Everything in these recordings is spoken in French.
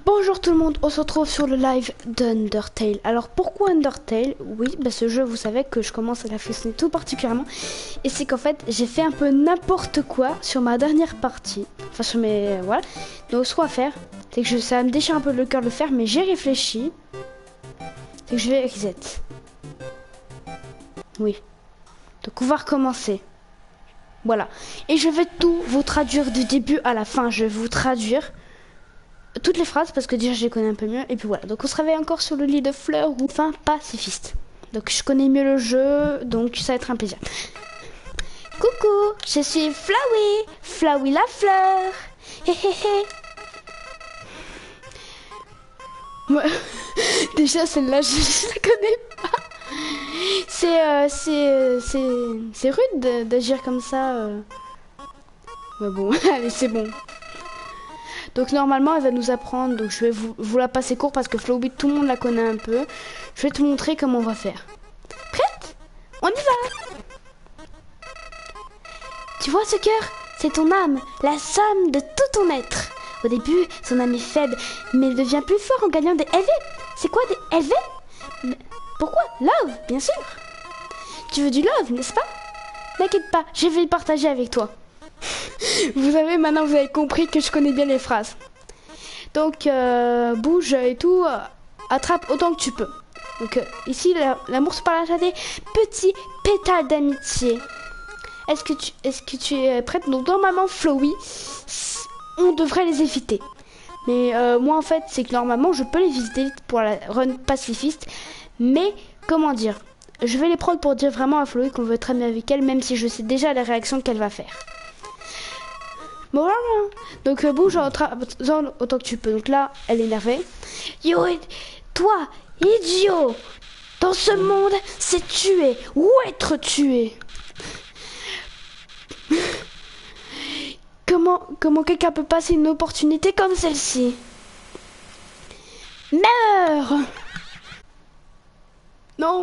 Bonjour tout le monde, on se retrouve sur le live d'Undertale. Alors pourquoi Undertale? Oui, bah ce jeu, vous savez que je commence à l'affectionner tout particulièrement. Et c'est qu'en fait, j'ai fait un peu n'importe quoi sur ma dernière partie. Enfin sur mes... voilà. Donc ce qu'on va faire, c'est que ça me déchire un peu le cœur de le faire, mais j'ai réfléchi. C'est que je vais reset. Oui. Donc on va recommencer. Voilà. Et je vais tout vous traduire du début à la fin. Je vais vous traduire toutes les phrases parce que déjà je les connais un peu mieux. Et puis voilà. Donc on se réveille encore sur le lit de fleurs ou fin pacifiste. Donc je connais mieux le jeu. Donc ça va être un plaisir. Coucou, je suis Flowey. Flowey la fleur. Hé hé hé. Ouais. Déjà celle-là je la connais pas. C'est rude d'agir comme ça. Ouais bon, allez c'est bon. Donc normalement elle va nous apprendre, donc je vais vous la passer court parce que Flowey tout le monde la connaît un peu. Je vais te montrer comment on va faire. Prête? On y va. Tu vois ce cœur? C'est ton âme, la somme de tout ton être. Au début, son âme est faible, mais elle devient plus fort en gagnant des LV. C'est quoi des LV? Mais pourquoi? Love, bien sûr. Tu veux du love, n'est-ce pas? N'inquiète pas, je vais le partager avec toi. Vous savez, maintenant vous avez compris que je connais bien les phrases. Donc, bouge et tout, attrape autant que tu peux. Donc, ici, l'amour se partage à des petits pétales d'amitié. Est-ce que tu es prête? Donc, normalement, Flowey, on devrait les éviter. Mais moi, en fait, c'est que normalement, je peux les visiter pour la run pacifiste. Mais, comment dire? Je vais les prendre pour dire vraiment à Flowey qu'on veut être ami avec elle, même si je sais déjà les réactions qu'elle va faire. Bon, voilà. Donc bouge autant que tu peux. Donc là, elle est énervée. Yo, toi, idiot, dans ce monde, c'est tuer ou être tué. Comment quelqu'un peut passer une opportunité comme celle-ci? Meurs! Non.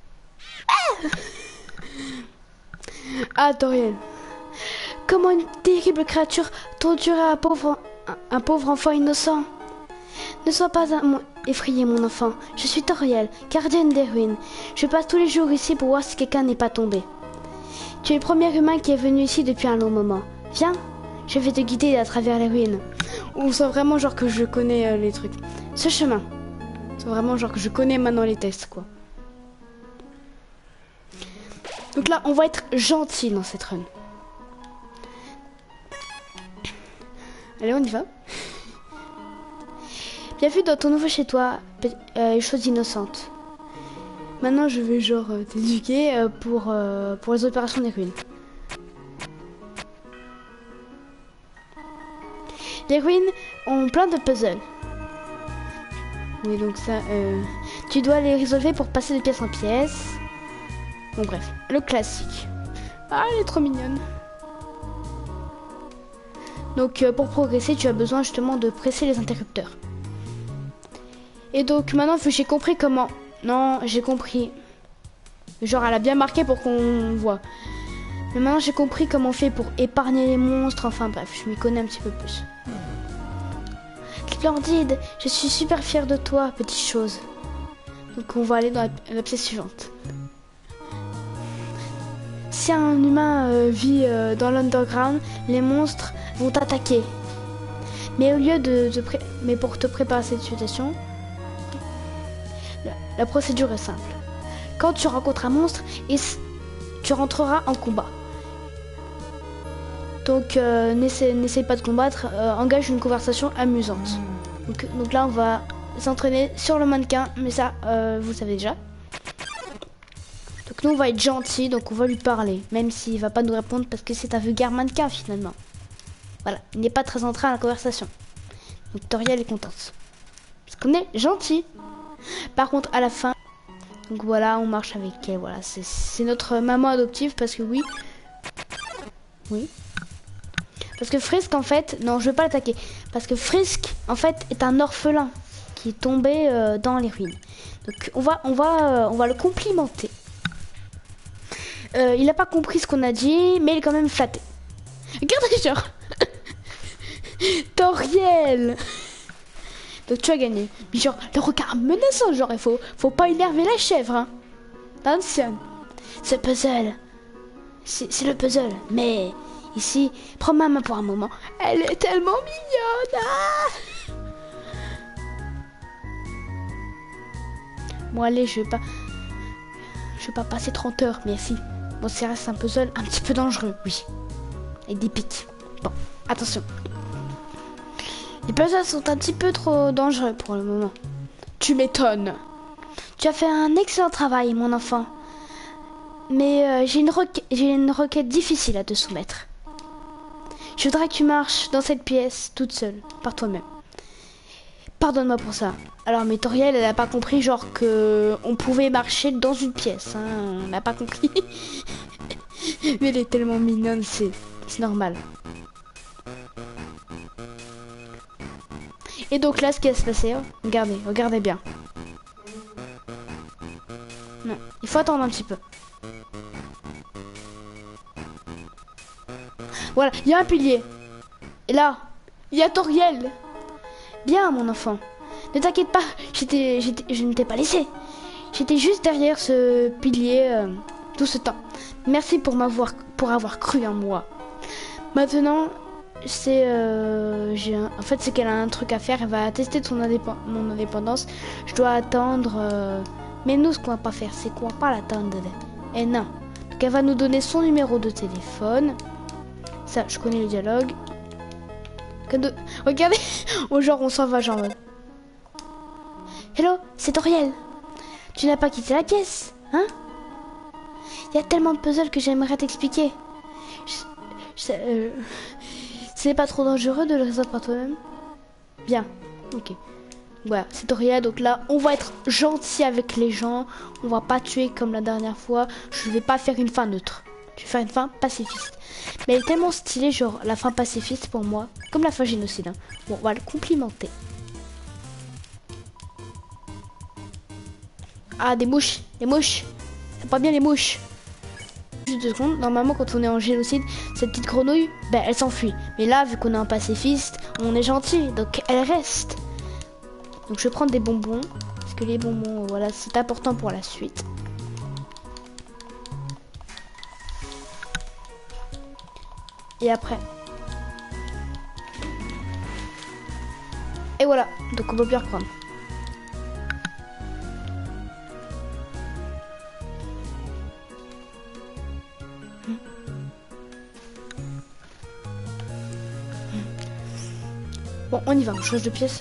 Ah, Toriel. Comment une terrible créature torturerait un pauvre enfant innocent? Ne sois pas effrayé, mon enfant. Je suis Toriel, gardienne des ruines. Je passe tous les jours ici pour voir si quelqu'un n'est pas tombé. Tu es le premier humain qui est venu ici depuis un long moment. Viens, je vais te guider à travers les ruines. On sent vraiment genre que je connais les trucs. Ce chemin. C'est vraiment genre que je connais maintenant les tests, quoi. Donc là, on va être gentil dans cette run. Allez, on y va. Bienvenue dans ton nouveau chez toi, chose innocente. Maintenant, je vais genre t'éduquer pour les opérations des ruines. Les ruines ont plein de puzzles. Oui, donc ça, tu dois les résolver pour passer de pièce en pièce. Bon, bref, le classique. Ah, elle est trop mignonne. Donc pour progresser, tu as besoin justement de presser les interrupteurs. Et donc maintenant, j'ai compris comment... Non, j'ai compris. Genre, elle a bien marqué pour qu'on voit. Mais maintenant, j'ai compris comment on fait pour épargner les monstres. Enfin bref, je m'y connais un petit peu plus. Splendide, je suis super fière de toi, petite chose. Donc on va aller dans la pièce suivante. Si un humain vit dans l'underground, les monstres vont t'attaquer. Mais au lieu mais pour te préparer à cette situation, la procédure est simple. Quand tu rencontres un monstre, tu rentreras en combat. Donc n'essaye pas de combattre, engage une conversation amusante. Donc là on va s'entraîner sur le mannequin, mais ça vous savez déjà. Donc nous on va être gentil, donc on va lui parler, même s'il va pas nous répondre parce que c'est un vulgaire mannequin finalement. Voilà, il n'est pas très entré à la conversation. Donc Toriel est contente. Parce qu'on est gentil. Par contre à la fin, donc voilà, on marche avec elle, voilà, c'est notre maman adoptive parce que oui. Oui. Parce que Frisk en fait, non je vais pas l'attaquer. Parce que Frisk en fait est un orphelin qui est tombé dans les ruines. Donc on va le complimenter. Il a pas compris ce qu'on a dit, mais il est quand même flatté. Regarde genre. Toriel. Donc tu as gagné. Mais genre, le regard menaçant, genre, il faut pas énerver la chèvre, hein. Attention. Ce puzzle, c'est le puzzle. Mais ici, prends ma main pour un moment. Elle est tellement mignonne. Ah, bon, allez, je vais pas passer 30 heures, mais si. Bon, ça reste un puzzle un petit peu dangereux, oui. Avec des pics. Bon, attention. Les puzzles sont un petit peu trop dangereux pour le moment. Tu m'étonnes. Tu as fait un excellent travail, mon enfant. Mais j'ai une requête difficile à te soumettre. Je voudrais que tu marches dans cette pièce toute seule, par toi-même. Pardonne-moi pour ça. Alors, mais Toriel, elle a pas compris, genre, que on pouvait marcher dans une pièce. Hein. On n'a pas compris. Mais elle est tellement mignonne, c'est normal. Et donc là, ce qui va se passer, regardez bien. Non, il faut attendre un petit peu. Voilà, il y a un pilier. Et là, il y a Toriel. Bien, mon enfant. Ne t'inquiète pas, je ne t'ai pas laissé. J'étais juste derrière ce pilier tout ce temps. Merci pour avoir cru en moi. Maintenant, c'est en fait, c'est qu'elle a un truc à faire. Elle va tester mon indépendance. Je dois attendre. Mais nous, ce qu'on va pas faire, c'est qu'on va pas l'attendre. Et non. Donc, elle va nous donner son numéro de téléphone. Ça, je connais le dialogue. Regardez, au genre, on s'en va, genre. Hello, c'est Toriel. Tu n'as pas quitté la pièce, hein? Il y a tellement de puzzles que j'aimerais t'expliquer. C'est pas trop dangereux de le résoudre par toi-même? Bien, ok. Voilà, c'est Toriel, donc là, on va être gentil avec les gens. On va pas tuer comme la dernière fois. Je vais pas faire une fin neutre. Je vais faire une fin pacifiste. Mais elle est tellement stylée, genre la fin pacifiste pour moi, comme la fin génocide. Hein. Bon, on va le complimenter. Ah, des mouches, les mouches. C'est pas bien les mouches. Juste 2 secondes. Normalement, quand on est en génocide, cette petite grenouille, ben, elle s'enfuit. Mais là, vu qu'on est un pacifiste, on est gentil, donc elle reste. Donc je vais prendre des bonbons, parce que les bonbons, voilà, c'est important pour la suite. Et après. Et voilà, donc on peut bien reprendre. Bon, on y va, on change de pièce.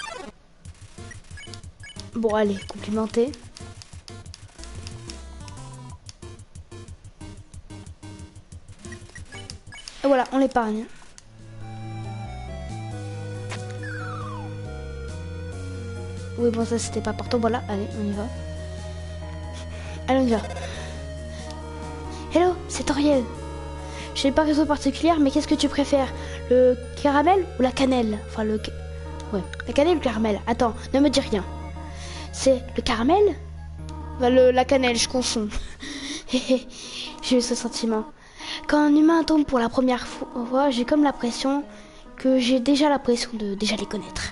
Bon, allez, complimenter. Et voilà, on l'épargne. Oui, bon, ça c'était pas important. Voilà, allez, on y va. Allez, on y va. Hello, c'est Toriel. Je n'ai pas raison particulière, mais qu'est-ce que tu préfères? Le caramel ou la cannelle? Enfin, ouais, la cannelle ou le caramel? Attends, ne me dis rien. C'est le caramel? Enfin, la cannelle, je confonds. J'ai eu ce sentiment. Quand un humain tombe pour la première fois, j'ai comme l'impression que j'ai déjà l'impression de déjà les connaître.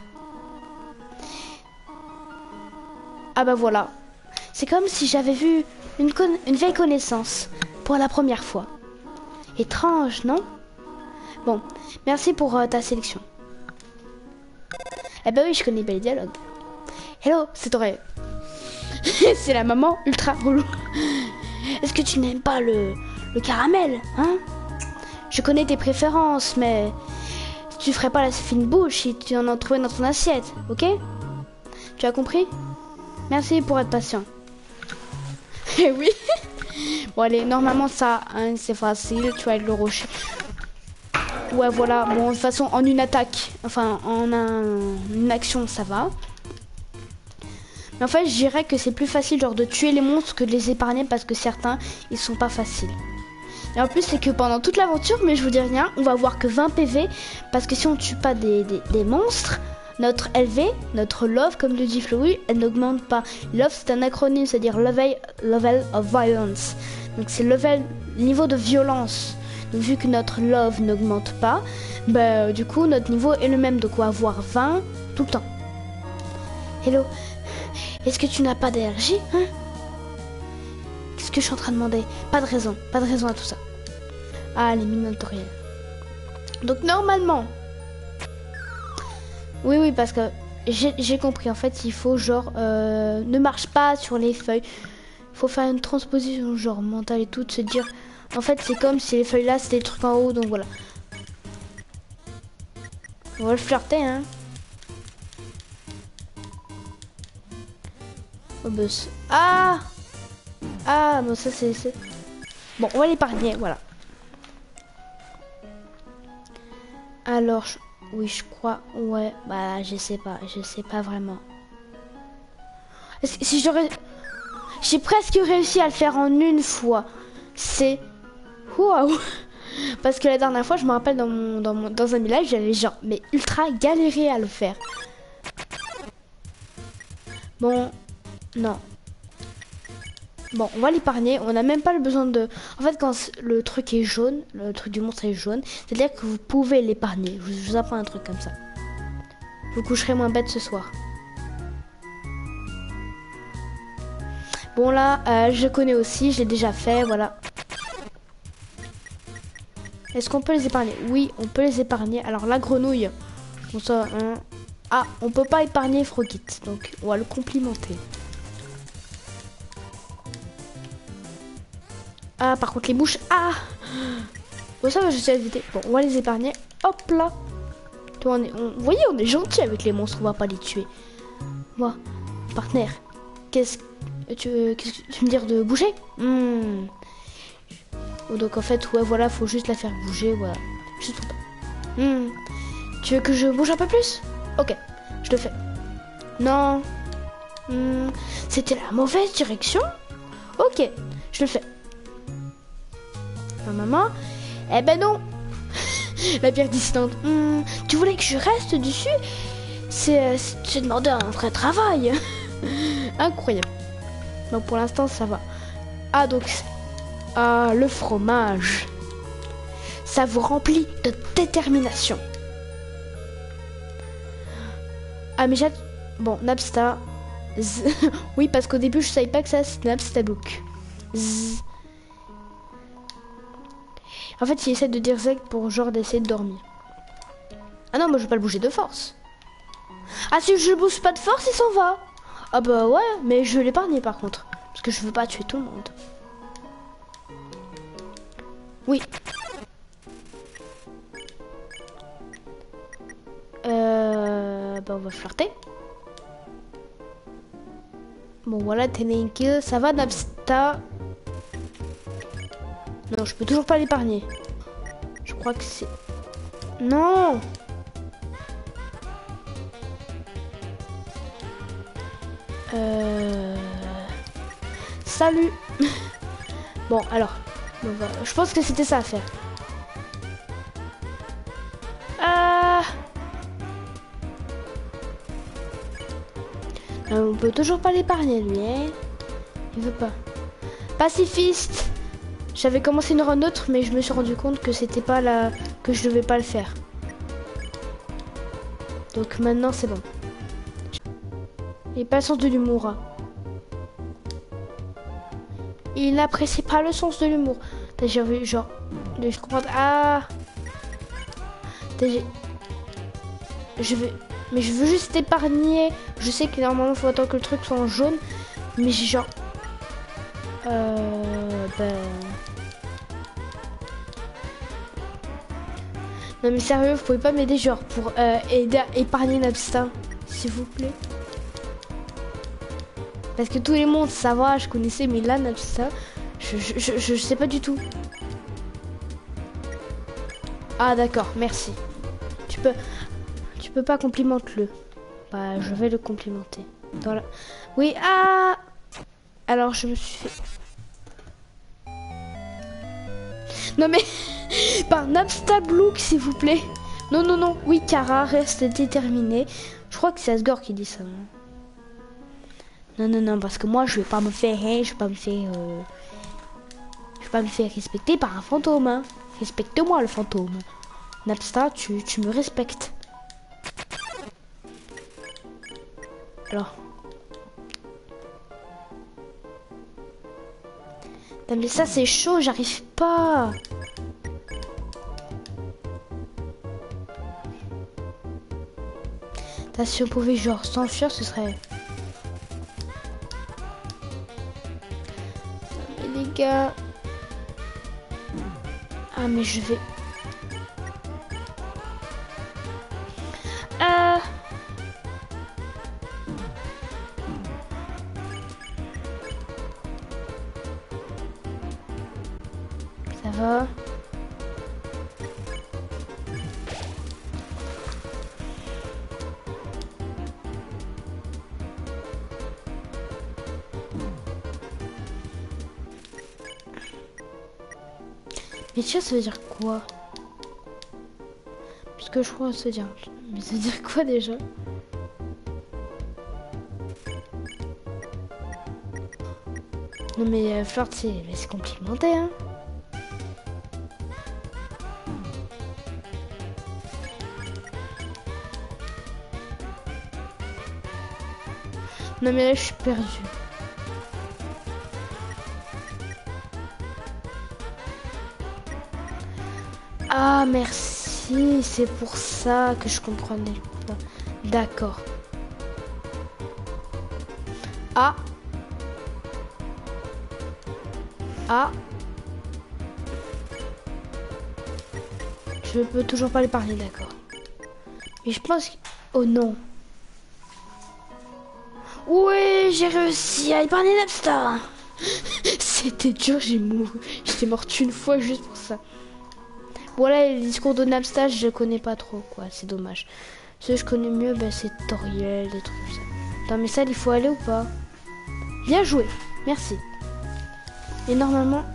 Ah bah voilà. C'est comme si j'avais vu une vieille connaissance pour la première fois. Étrange, non? Bon, merci pour ta sélection. Eh ben oui, je connais bien les dialogues. Hello, c'est Toriel. C'est la maman ultra relou. Est-ce que tu n'aimes pas le caramel, hein? Je connais tes préférences, mais tu ferais pas la fine bouche si tu en trouvais dans ton assiette, ok? Tu as compris? Merci pour être patient. Eh oui. Bon allez, normalement ça, hein, c'est facile, tu vas être le rocher. Ouais voilà, bon de toute façon en une attaque, enfin en une action ça va. Mais en fait je dirais que c'est plus facile genre de tuer les monstres que de les épargner parce que certains ils sont pas faciles. Et en plus c'est que pendant toute l'aventure, mais je vous dis rien, on va avoir que 20 PV parce que si on tue pas des monstres, notre LV, notre love comme le dit Flowey, elle n'augmente pas. Love c'est un acronyme, c'est-à-dire level of violence. Donc c'est niveau de violence. Donc vu que notre love n'augmente pas, bah, du coup notre niveau est le même. Donc on va avoir 20 tout le temps. Hello. Est-ce que tu n'as pas d'allergie, hein? Qu'est-ce que je suis en train de demander? Pas de raison à tout ça. Ah, les minotauriens. Donc normalement... Oui, parce que j'ai compris. En fait, il faut genre... ne marche pas sur les feuilles. Il faut faire une transposition genre mentale et tout. De se dire... En fait, c'est comme si les feuilles là, c'était les trucs en haut. Donc voilà. On va le flirter, hein. Oh, bah, ah, bon, ça c'est... Bon, on va l'épargner, voilà. Alors, oui, je crois... Ouais, bah, je sais pas vraiment. Si j'aurais... J'ai presque réussi à le faire en une fois. C'est... Waouh. Parce que la dernière fois, je me rappelle dans un village, j'avais genre... Mais ultra galéré à le faire. Bon... Non. Bon, on va l'épargner. On n'a même pas le besoin de... En fait, quand le truc est jaune, le truc du monstre est jaune, c'est-à-dire que vous pouvez l'épargner. Je vous apprends un truc comme ça. Vous coucherez moins bête ce soir. Bon, là, je connais aussi. Je l'ai déjà fait, voilà. Est-ce qu'on peut les épargner? Oui, on peut les épargner. Alors, la grenouille. Bon, ça... Hein. Ah, on peut pas épargner Frogit. Donc, on va le complimenter. Ah, par contre, les mouches. Ah! Bon, ça va, je sais éviter. Bon, on va les épargner. Hop là. Tu vois, vous voyez, on est gentil avec les monstres. On va pas les tuer. Moi, partenaire. Qu'est-ce que tu veux me dire de bouger? Donc, en fait, ouais, voilà, faut juste la faire bouger. Voilà. Juste pour ça. Tu veux que je bouge un peu plus? Ok, je le fais. Non. C'était la mauvaise direction? Ok, je le fais. Maman? Eh ben non. La pierre dissidente. Tu voulais que je reste dessus? C'est demander un vrai travail. Incroyable. Donc pour l'instant ça va. Ah donc... Ah, le fromage. Ça vous remplit de détermination. Ah mais j'ai... Bon, Napsta. Oui, parce qu'au début je savais pas que ça c'était Napsta Book. En fait, il essaie de dire Zeg pour genre d'essayer de dormir. Ah non, moi je vais pas le bouger de force. Ah si je le bouge pas de force, il s'en va. Ah bah ouais, mais je vais l'épargner par contre. Parce que je veux pas tuer tout le monde. Oui. Bah on va flirter. Bon voilà, Tenenkill, ça va Napsta. Non, je peux toujours pas l'épargner. Je crois que c'est... Non. Salut. Bon, alors. Je pense que c'était ça à faire. On peut toujours pas l'épargner, lui, hein. Il veut pas. Pacifiste. J'avais commencé une run autre, mais je me suis rendu compte que c'était pas là... que je devais pas le faire. Donc maintenant, c'est bon. Et pas le sens de l'humour. Hein. Il n'apprécie pas le sens de l'humour. J'ai vu, genre... Je comprends... Ah. Je vais... Mais je veux juste épargner. Je sais que normalement, il faut attendre que le truc soit en jaune. Mais j'ai genre... Non mais sérieux, vous pouvez pas m'aider genre pour aider à épargner Napsta, s'il vous plaît. Parce que tous les mondes, ça va, je connaissais, mais là, Napsta, je sais pas du tout. Ah d'accord, merci. Tu peux pas complimenter-le. Bah, je vais le complimenter. Dans la... Oui, ah. Alors, je me suis fait... Non mais... Par Napsta Blook, s'il vous plaît. Non, non, non. Oui, Kara, reste déterminée. Je crois que c'est Asgore qui dit ça. Non, non, non, parce que moi, je vais pas me faire... je vais pas me faire... je vais pas me faire respecter par un fantôme. Hein. Respecte-moi, le fantôme. Napsta, tu me respectes. Alors. Non mais ça c'est chaud, j'arrive pas. Là, si on pouvait genre s'enfuir, ce serait... Mais les gars... Ah mais je vais... Ça va. Mais tiens, ça veut dire quoi? Parce que je crois que ça veut dire... Mais ça veut dire quoi déjà? Non mais Flirt, c'est complimenté, hein. Non mais là, je suis perdue. Ah, merci. C'est pour ça que je comprenais pas. D'accord. Ah. Ah. Je peux toujours pas l'épargner, d'accord. Mais je pense que... Oh non. Ouais, j'ai réussi à épargner Napstar. C'était dur, j'étais morte une fois juste pour ça. Voilà, les discours de Napstar, je connais pas trop, quoi. C'est dommage. Ce que je connais mieux, ben, c'est Toriel, des trucs comme ça. Attends, mais ça, il faut aller ou pas? Bien joué, merci. Et normalement,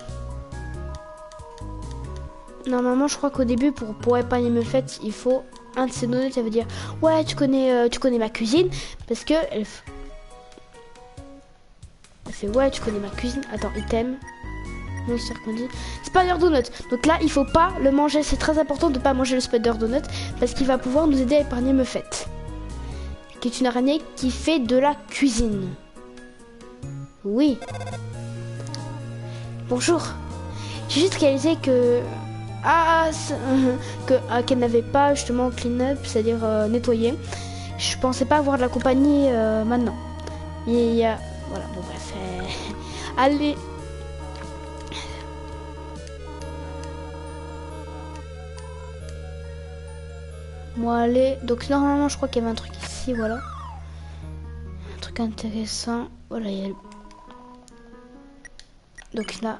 je crois qu'au début, pour épargner mes fêtes, il faut un de ces données. Ça veut dire, ouais, tu connais ma cuisine, parce que elle fait, ouais, tu connais ma cuisine. Attends, item. Non, c'est qu'on dit Spider Donut. Donc là, il faut pas le manger. C'est très important de pas manger le Spider Donut parce qu'il va pouvoir nous aider à épargner Muffette, qui est une araignée qui fait de la cuisine. Oui. Bonjour. J'ai juste réalisé que qu'elle n'avait pas justement clean up, c'est-à-dire nettoyer. Je pensais pas avoir de la compagnie maintenant. Il y a voilà. Bon bref. Allez. Bon allez, donc normalement je crois qu'il y avait un truc ici, voilà. Un truc intéressant. Voilà, il y a... Donc là.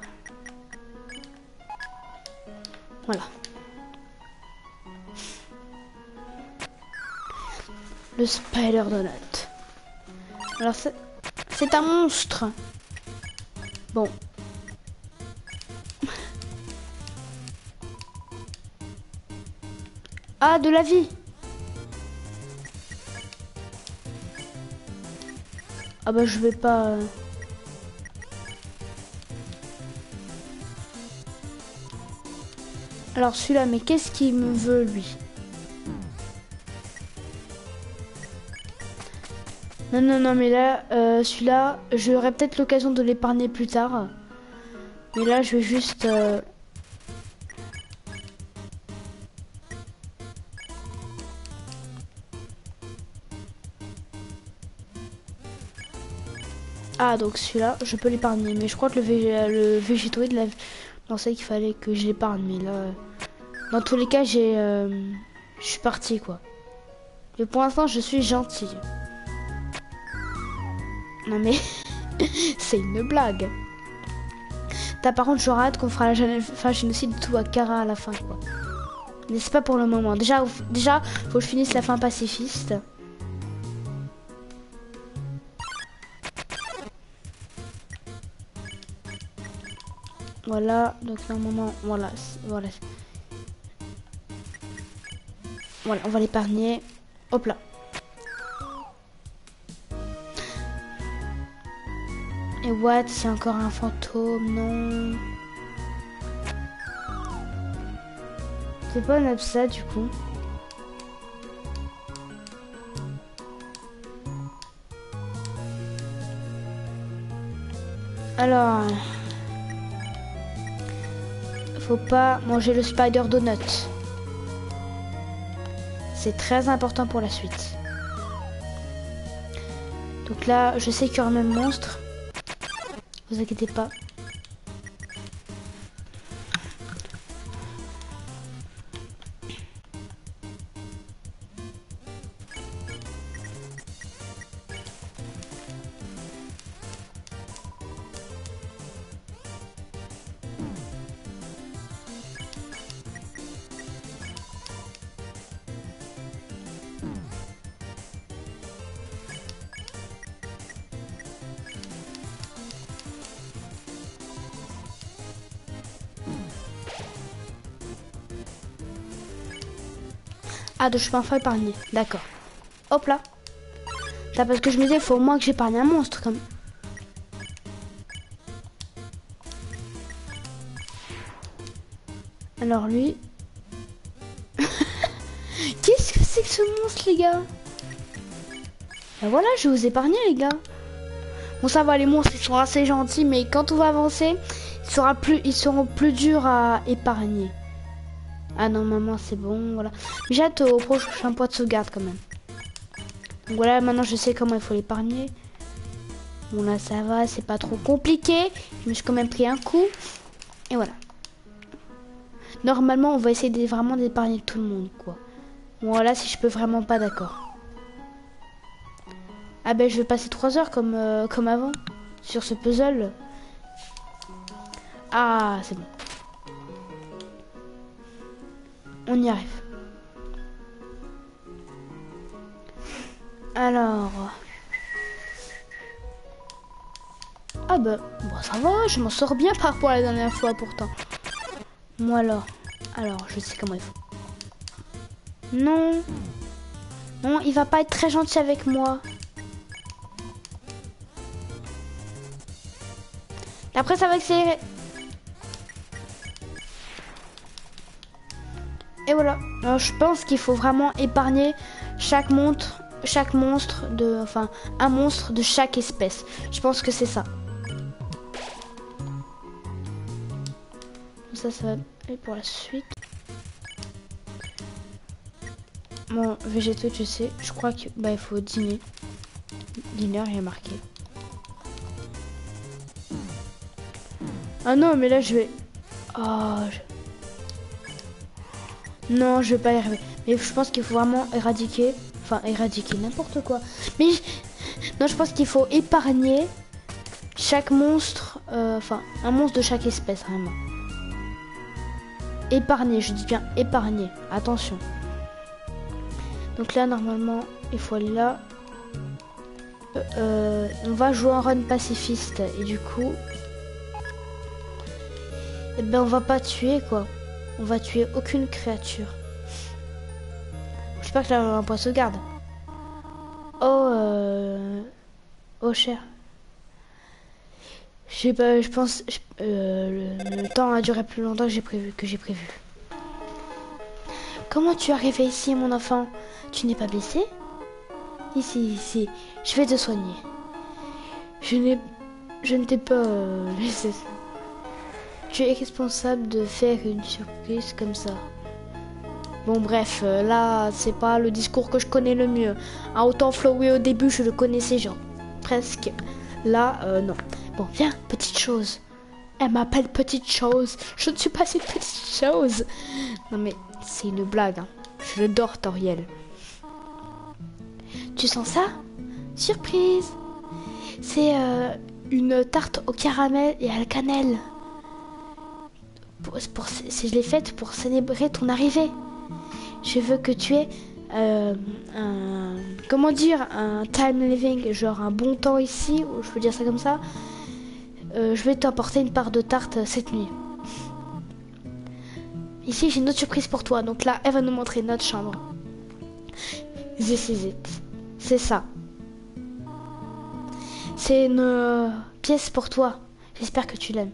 Voilà. Le Spider Donut. Alors c'est un monstre. Bon. Ah, de la vie. Ah bah je vais pas... Alors celui-là, mais qu'est-ce qu'il me veut lui? Non, mais là, celui-là, j'aurai peut-être l'occasion de l'épargner plus tard. Mais là, je vais juste... Ah, donc celui-là, je peux l'épargner. Mais je crois que le végétoïde, là, pensais qu'il fallait que je l'épargne. Mais là, dans tous les cas, je suis partie, quoi. Mais pour l'instant, je suis gentille. Non, mais c'est une blague. Par contre, j'aurais hâte qu'on fera la génocide de tout à Kara à la fin, quoi. Mais c'est pas pour le moment. Déjà, faut que je finisse la fin pacifiste. Voilà, donc normalement, voilà. Voilà, on va l'épargner. Hop là. Et what? C'est encore un fantôme, non. C'est pas un absat du coup. Alors, faut pas manger le spider donut. C'est très important pour la suite. Donc là, je sais qu'il y aura même monstre. Vous inquiétez pas. Ah, de chemin pas épargné. D'accord. Hop là. Là, parce que je me disais, il faut au moins que j'épargne un monstre comme. Alors lui. Qu'est-ce que c'est que ce monstre, les gars? Ben voilà, je vais vous épargner, les gars. Bon, ça va, les monstres, ils sont assez gentils, mais quand on va avancer, ils seront plus durs à épargner. Ah non, maman, c'est bon, voilà. J'ai hâte au prochain point de sauvegarde, quand même. Donc voilà, maintenant, je sais comment il faut l'épargner. Bon, là, ça va, c'est pas trop compliqué. Je me suis quand même pris un coup. Et voilà. Normalement, on va essayer vraiment d'épargner tout le monde, quoi. Bon, voilà, si je peux vraiment pas, d'accord. Ah ben, je vais passer 3 heures comme avant. Sur ce puzzle. Ah, c'est bon. On y arrive. Alors... Ah bah, bon, ça va, je m'en sors bien par rapport à la dernière fois pourtant. Moi alors, je sais comment il faut. Non. Non, il va pas être très gentil avec moi. Après, ça va accélérer. Et voilà. Alors, je pense qu'il faut vraiment épargner chaque monstre de... Enfin, un monstre de chaque espèce. Je pense que c'est ça. Ça va aller pour la suite. Bon, végétaux, tu sais, je crois que bah il faut dîner. Dîner, il y a marqué. Ah non, mais là je vais. Oh, non, je vais pas y arriver. Mais je pense qu'il faut vraiment éradiquer. Enfin, éradiquer n'importe quoi. Mais non, je pense qu'il faut épargner chaque monstre. Enfin, un monstre de chaque espèce, vraiment. Épargner, je dis bien épargner. Attention. Donc là, normalement, il faut aller là. On va jouer un run pacifiste. Et du coup... Eh ben, on va pas tuer, quoi. On va tuer aucune créature. J'espère que là, on a un point de sauvegarde. Oh, cher. Je sais pas, je pense... le temps a duré plus longtemps que j'ai prévu. Comment tu es arrivé ici, mon enfant? Tu n'es pas blessé? Ici. Je vais te soigner. Je ne t'ai pas laissé. Tu es responsable de faire une surprise comme ça. Bon, bref, là, c'est pas le discours que je connais le mieux. Hein, autant Flowey au début, je le connaissais, genre, presque. Là, non. Bon, viens, petite chose. Elle m'appelle petite chose. Je ne suis pas cette petite chose. Non, mais c'est une blague, hein. Je le dors, Toriel. Tu sens ça? Surprise! C'est une tarte au caramel et à la cannelle. Je l'ai faite pour célébrer ton arrivée. Je veux que tu aies comment dire, un time living, genre un bon temps ici, ou je peux dire ça comme ça. Je vais t'apporter une part de tarte cette nuit. Ici, j'ai une autre surprise pour toi. Donc là, elle va nous montrer notre chambre. This is it. C'est ça. C'est une pièce pour toi. J'espère que tu l'aimes.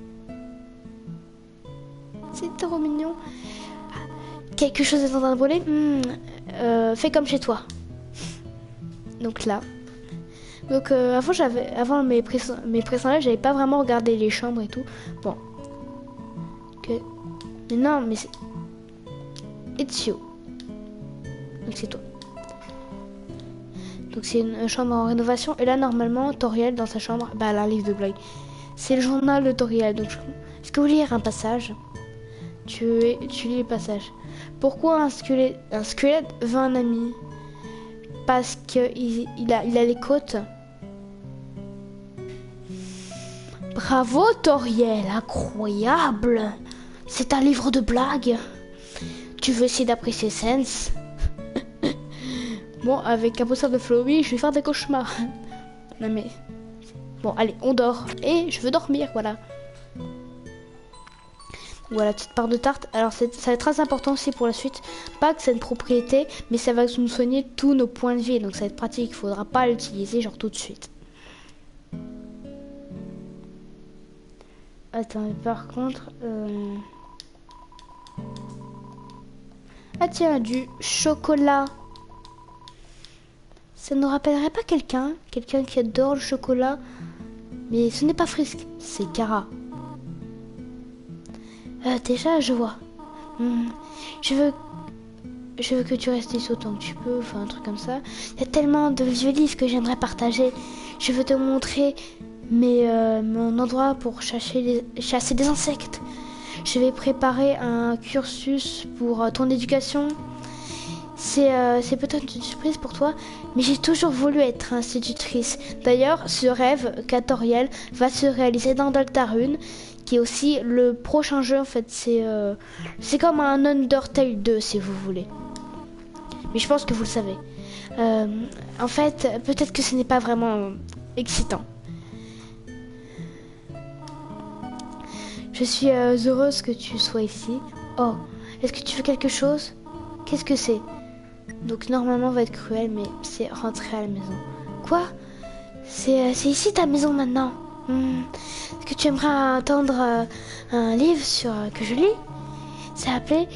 C'est trop mignon. Quelque chose est en train de brûler. Fais comme chez toi. Donc là, Donc avant mes précédents, j'avais pas vraiment regardé les chambres et tout. Bon. Ok. Mais non, mais c'est... It's you. Donc c'est toi. Donc c'est une chambre en rénovation. Et là, normalement, Toriel, dans sa chambre, bah, elle a un livre de blagues. C'est le journal de Toriel. Donc, est-ce que vous lire un passage? Tu lis le passage. Pourquoi un squelette veut un ami? Parce qu'il a les côtes. Bravo Toriel, incroyable. C'est un livre de blagues. Tu veux essayer d'apprécier Sense? Bon, avec un poster de Flowey, je vais faire des cauchemars. Non mais... Bon, allez, on dort. Et je veux dormir, voilà. Voilà, petite part de tarte. Alors, ça va être très important aussi pour la suite. Pas que c'est une propriété, mais ça va nous soigner tous nos points de vie. Donc, ça va être pratique. Il faudra pas l'utiliser, genre, tout de suite. Attends, par contre... Ah tiens, du chocolat. Ça ne rappellerait pas quelqu'un qui adore le chocolat. Mais ce n'est pas Frisk, c'est Kara. Déjà, je vois. Je veux que tu restes ici autant que tu peux, enfin un truc comme ça. Il y a tellement de vieux livres que j'aimerais partager. Je veux te montrer mon endroit pour chasser des insectes. Je vais préparer un cursus pour ton éducation. C'est peut-être une surprise pour toi, mais j'ai toujours voulu être institutrice. D'ailleurs, ce rêve Toriel va se réaliser dans Deltarune, qui est aussi le prochain jeu. En fait, c'est comme un Undertale 2, si vous voulez. Mais je pense que vous le savez. En fait, peut-être que ce n'est pas vraiment excitant. Je suis heureuse que tu sois ici. Oh, est-ce que tu veux quelque chose? Qu'est-ce que c'est? Donc normalement, on va être cruel, mais c'est rentrer à la maison. Quoi? C'est ici ta maison maintenant. Est-ce que tu aimerais entendre un livre que je lis? C'est appelé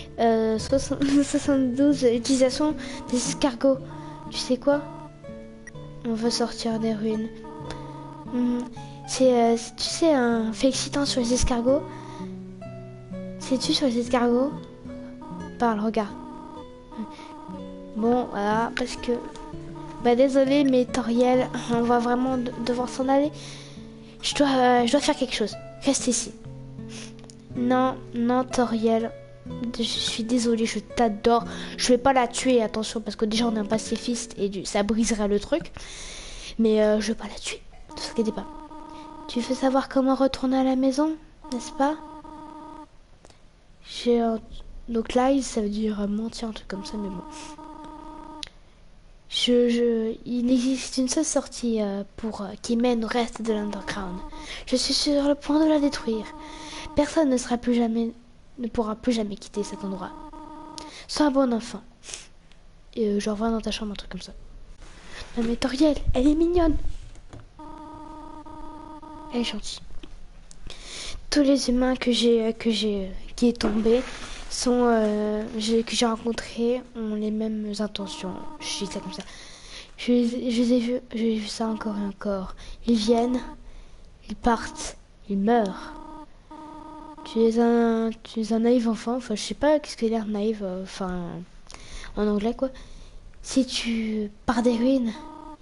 72 utilisations des escargots. Tu sais quoi? On veut sortir des ruines. Tu sais, un fait excitant sur les escargots. Sais-tu sur les escargots? Parle, regarde. Bon, voilà, parce que... Bah désolé, mais Toriel, on va vraiment devoir s'en aller. Je dois faire quelque chose. Reste ici. Non, Toriel. Je suis désolée, je t'adore. Je vais pas la tuer, attention, parce que déjà on est un pacifiste et ça briserait le truc. Mais je vais pas la tuer. Ne vous inquiétez pas. Tu veux savoir comment retourner à la maison, n'est-ce pas? Donc lies, ça veut dire mentir, un truc comme ça, mais bon. Il existe une seule sortie qui mène au reste de l'Underground. Je suis sur le point de la détruire. Personne ne pourra plus jamais quitter cet endroit. Sois un bon enfant. Et je reviens dans ta chambre, un truc comme ça. Non mais Toriel, elle est mignonne. Elle est gentille. Tous les humains qui est tombé que j'ai rencontrés ont les mêmes intentions. Je dis ça comme ça. Je les ai vus, j'ai vu ça encore et encore. Ils viennent, ils partent, ils meurent. Tu es un naïf enfant. Enfin, je sais pas qu'est-ce que veut dire naïf. Enfin, en anglais quoi. Si tu pars des ruines,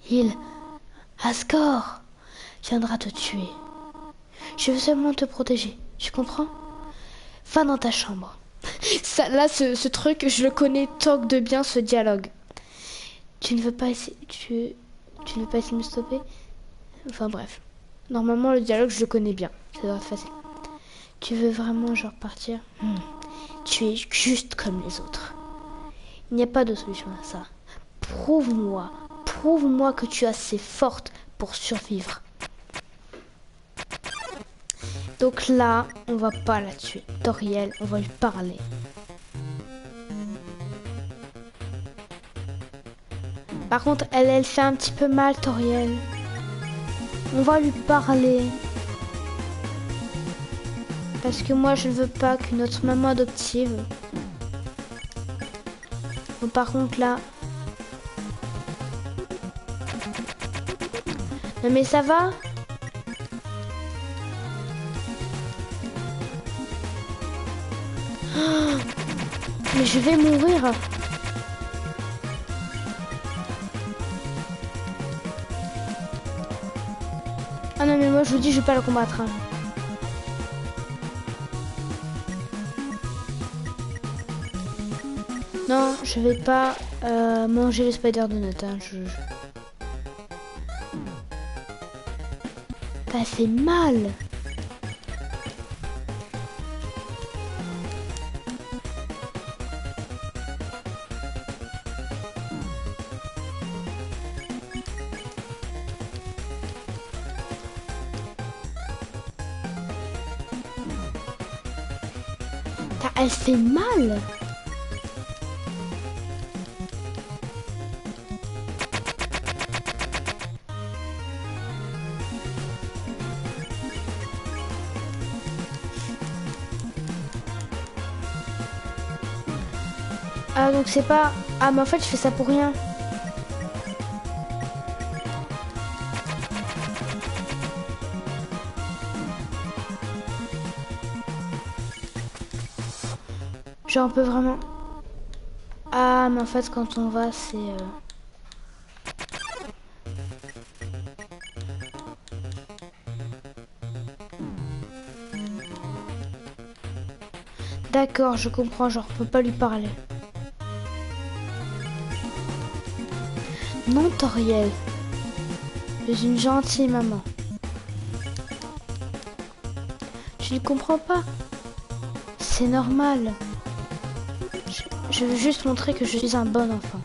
Asgore viendra te tuer. Je veux seulement te protéger. Tu comprends? Va dans ta chambre. Ça, là, ce truc, je le connais tant que de bien, ce dialogue. Tu ne veux pas essayer... Tu ne veux pas essayer de me stopper? Enfin, bref. Normalement, le dialogue, je le connais bien. Ça doit être facile. Tu veux vraiment, genre, partir? Tu es juste comme les autres. Il n'y a pas de solution à ça. Prouve-moi que tu es assez forte pour survivre. Donc là, on va pas la tuer. Toriel, on va lui parler. Par contre, elle fait un petit peu mal, Toriel. On va lui parler. Parce que moi, je ne veux pas que notre maman adoptive... Bon, par contre, là... Non mais ça va? Oh, mais je vais mourir. Ah non mais moi je vous dis je vais pas le combattre. Hein. Non, je vais pas manger les spider donuts. Hein. Ça fait mal. Elle fait mal. Ah donc c'est pas... Ah mais en fait je fais ça pour rien. Genre on peut vraiment... Ah mais en fait quand on va c'est... D'accord, je comprends, genre on peut pas lui parler. Non Toriel. Je suis une gentille maman. Tu ne comprends pas. C'est normal. Je veux juste montrer que je suis un bon enfant.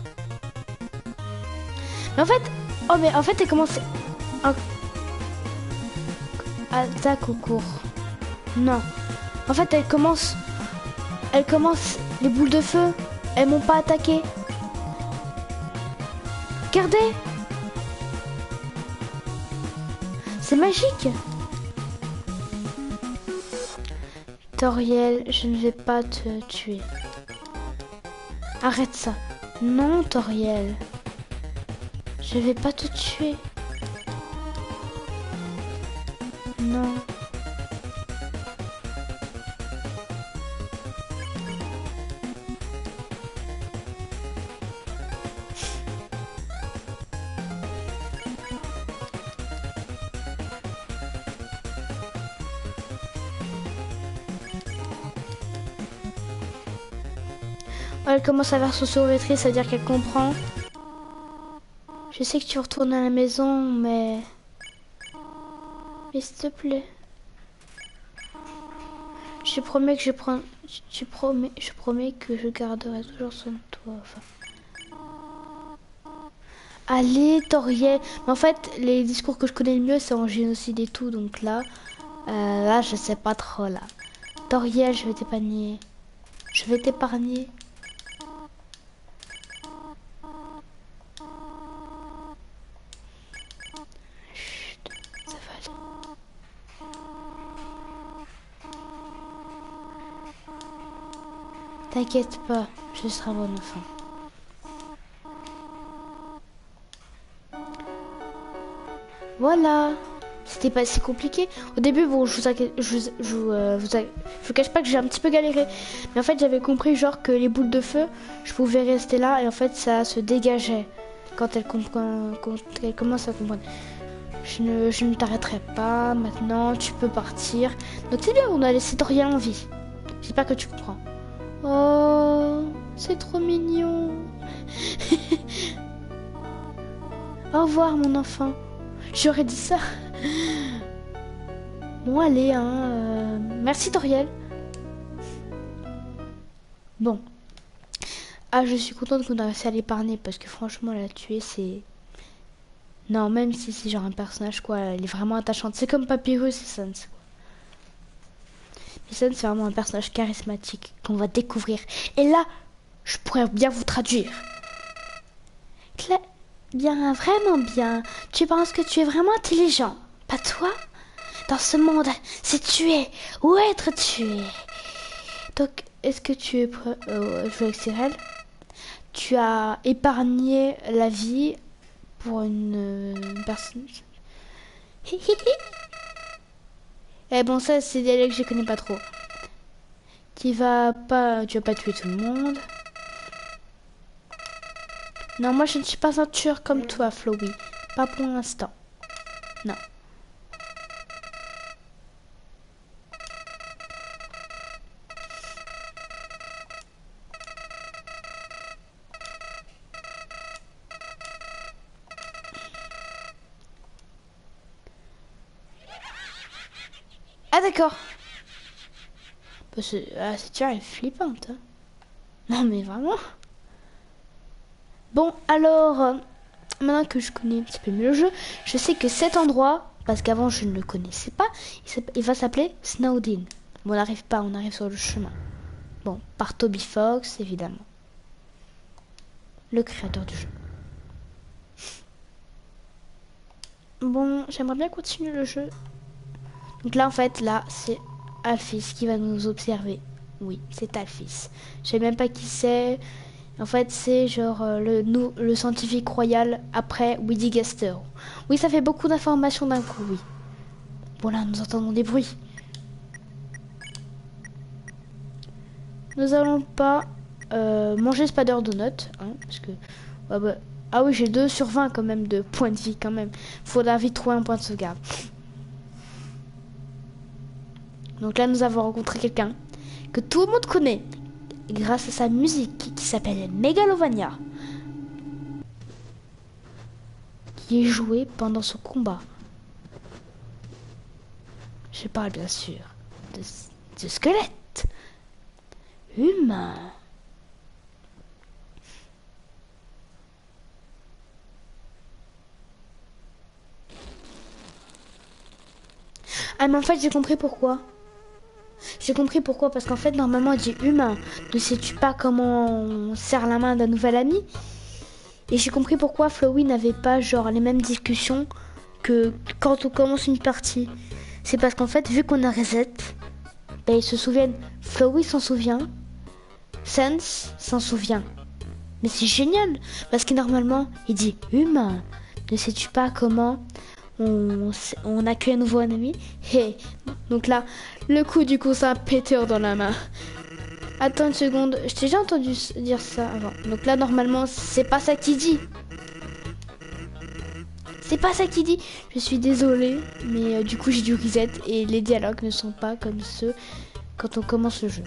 Mais en fait... Oh mais en fait elle commence... Oh. Attaque au cours. Non. En fait elle commence... Elle commence les boules de feu. Elles m'ont pas attaqué. Regardez. C'est magique. Toriel, je ne vais pas te tuer. Arrête ça. Non, Toriel. Je vais pas te tuer. Non. Elle commence à faire son sourire, c'est-à-dire qu'elle comprend. Je sais que tu retournes à la maison, mais s'il te plaît. Je promets que je promets que je garderai toujours soin de toi. Enfin. Allez, Toriel. Mais en fait, les discours que je connais le mieux, c'est en génocide et tout, donc là, je sais pas trop là. Toriel, je vais t'épargner. Je vais t'épargner. T'inquiète pas, je serai un bon enfant. Voilà. C'était pas si compliqué. Au début, bon, je vous cache pas que j'ai un petit peu galéré. Mais en fait, j'avais compris genre que les boules de feu, je pouvais rester là et en fait, ça se dégageait quand elle commence à comprendre. Je ne t'arrêterai pas. Maintenant, tu peux partir. Donc c'est bien, on a laissé Dorian en vie. J'espère que tu comprends. Oh, c'est trop mignon. Au revoir, mon enfant. J'aurais dit ça. Bon, allez, hein. Merci, Toriel. Bon. Ah, je suis contente qu'on a réussi à l'épargner parce que franchement, la tuer, c'est... Non, même si c'est genre un personnage, quoi, elle est vraiment attachante. C'est comme Papyrus et Sans. Sans, c'est vraiment un personnage charismatique qu'on va découvrir. Et là, je pourrais bien vous traduire. Bien, vraiment bien. Tu penses que tu es vraiment intelligent, pas toi? Dans ce monde, c'est tuer ou être tué. Donc, est-ce que tu es prêt à jouer avec Cyril? Tu as épargné la vie pour une personne. Eh bon, ça, c'est des dialogues que je connais pas trop. Tu vas pas tuer tout le monde. Non, moi, je ne suis pas un tueur comme toi, Flowey. Pas pour l'instant. Non. Ah d'accord. Cette tueur est flippante. Hein. Non mais vraiment. Bon alors, maintenant que je connais un petit peu mieux le jeu, je sais que cet endroit, parce qu'avant je ne le connaissais pas, il va s'appeler Snowdin. Bon, on arrive sur le chemin. Bon, par Toby Fox évidemment. Le créateur du jeu. Bon, j'aimerais bien continuer le jeu. Donc là en fait, là c'est Alphys qui va nous observer. Oui, c'est Alphys. Je sais même pas qui c'est. En fait, c'est genre le scientifique royal après Widigaster. Oui, ça fait beaucoup d'informations d'un coup, oui. Bon là, nous entendons des bruits. Nous allons pas manger Spider Donut, hein, parce que... ah oui, j'ai 2 sur 20 quand même de points de vie quand même. Faudra vite trouver un point de sauvegarde. Donc là, nous avons rencontré quelqu'un que tout le monde connaît grâce à sa musique qui s'appelle Megalovania, qui est jouée pendant ce combat. Je parle bien sûr de squelettes humains. Ah mais en fait j'ai compris pourquoi. J'ai compris pourquoi, parce qu'en fait normalement on dit humain. Ne sais-tu pas comment on serre la main d'un nouvel ami? Et j'ai compris pourquoi Flowey n'avait pas genre les mêmes discussions que quand on commence une partie. C'est parce qu'en fait vu qu'on a reset, ben, ils se souviennent. Flowey s'en souvient, Sans s'en souvient. Mais c'est génial, parce que normalement il dit humain. Ne sais-tu pas comment on accueille un nouveau ami? Hey. Donc là, le coup du coup, c'est un péteur dans la main. Attends une seconde, je t'ai déjà entendu dire ça avant. Donc là, normalement, c'est pas ça qu'il dit. C'est pas ça qu'il dit. Je suis désolée, mais du coup, j'ai dû reset et les dialogues ne sont pas comme ceux quand on commence le jeu.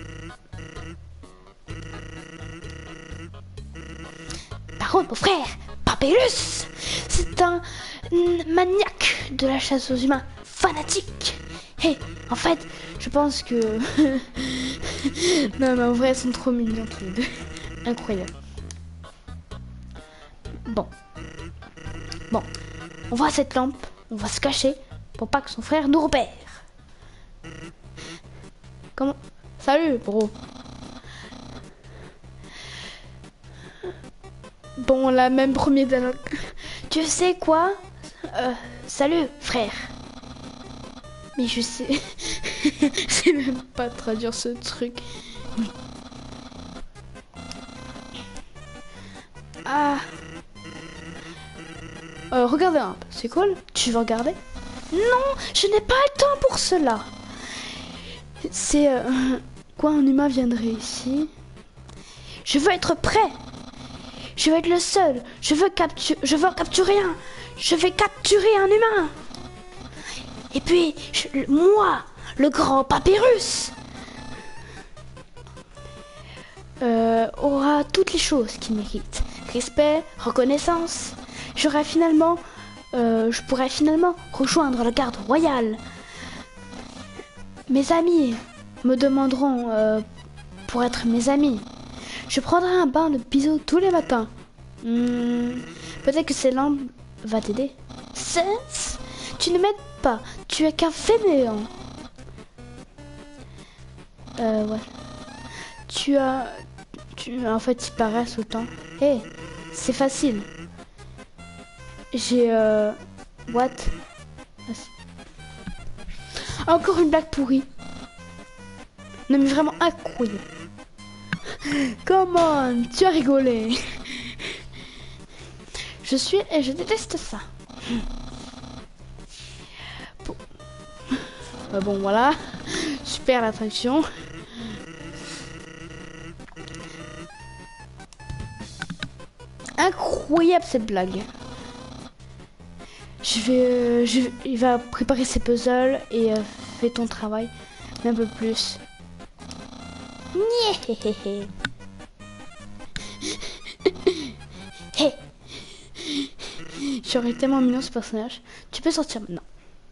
Par contre, mon frère, Papyrus, c'est un maniaque de la chasse aux humains, fanatique. Hey, en fait, je pense que... non, mais en vrai, ils sont trop mignons tous les deux. Incroyable. Bon, on voit cette lampe, on va se cacher pour pas que son frère nous repère. Comment? Salut, bro. Bon, la même premier dialogue. Tu sais quoi? Salut, frère. Mais je sais... je sais même pas traduire ce truc. Ah. Regardez un peu. C'est cool. Tu veux regarder? Non, je n'ai pas le temps pour cela. C'est... quoi, un humain viendrait ici? Je veux être prêt. Je veux être le seul. Je veux capturer un. Je vais capturer un humain. Et puis, moi, le grand Papyrus, aura toutes les choses qu'il mérite. Respect, reconnaissance. Je pourrais finalement rejoindre la garde royale. Mes amis me demanderont pour être mes amis. Je prendrai un bain de bisous tous les matins. Peut-être que cette lampe va t'aider. Sans, tu ne m'aides pas. Tu es qu'un fainéant. Ouais. En fait, il paraît tout le temps. Hé, c'est facile. J'ai what? Encore une blague pourrie. Non mais vraiment incroyable. Come on, tu as rigolé. Je déteste ça. Bon, voilà. Super l'attraction. Incroyable cette blague. Il va préparer ses puzzles et fais ton travail un peu plus. Hey. J'aurais tellement mignon ce personnage. Tu peux sortir maintenant.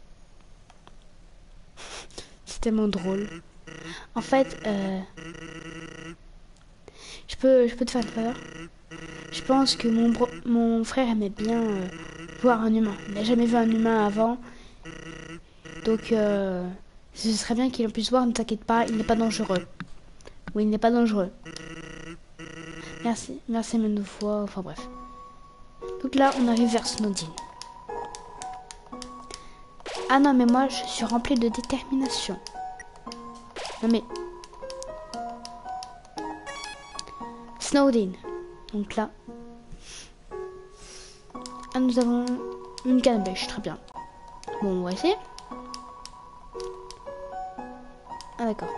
C'est tellement drôle. En fait, je peux te faire une faveur. Je pense que mon frère aimait bien voir un humain. Il n'a jamais vu un humain avant. Donc, ce serait bien qu'il en puisse voir. Ne t'inquiète pas, il n'est pas dangereux. Oui, il n'est pas dangereux. Merci même deux fois. Enfin bref. Donc là, on arrive vers Snowdin. Ah non, mais moi, je suis rempli de détermination. Non mais... Snowdin. Donc là... Ah, nous avons une canne à pêche, très bien. Bon, on va essayer. Ah d'accord.